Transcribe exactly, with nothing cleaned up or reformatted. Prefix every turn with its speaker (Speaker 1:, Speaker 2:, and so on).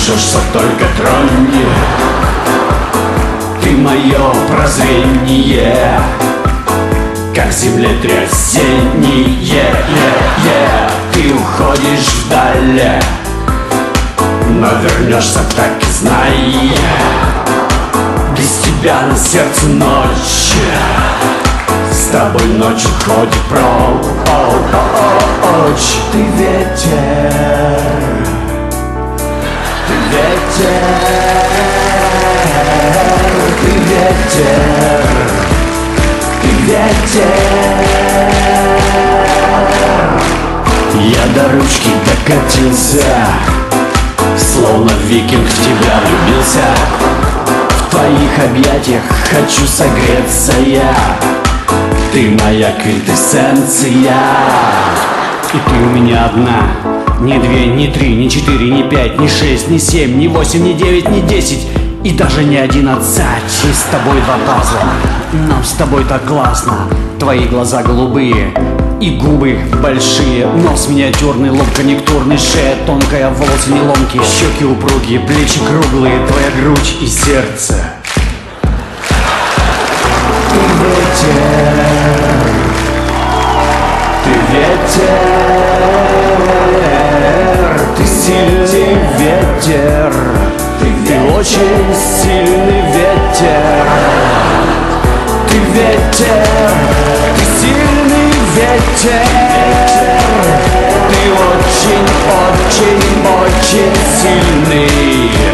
Speaker 1: колышешься, только тронь. Ты мое прозрение, как землетрясение, yeah, yeah. Ты уходишь вдаль, но вернешься, так и знай. Без тебя на сердце ночь, с тобой ночь уходит прочь. Ты ветер, ты ветер, ты ветер, ты ветер. Я до ручки докатился, словно викинг в тебя влюбился. В твоих объятиях хочу согреться я. Ты моя квинтэссенция. И ты у меня одна. Ни две, ни три, ни четыре, ни пять, ни шесть, ни семь, ни восемь, ни девять, ни десять. И даже не одиннадцать. И с тобой два пазла. Нам с тобой так классно. Твои глаза голубые и губы большие, нос миниатюрный, лоб конъюнктурный, шея тонкая, волосы не ломкие, щеки упругие, плечи круглые, твоя грудь и сердце. Ты ветер, ты ветер, ты сильный ветер, ты, ты очень сильный ветер. Ты ветер, ты сильный ветер, ты очень, очень, очень сильный.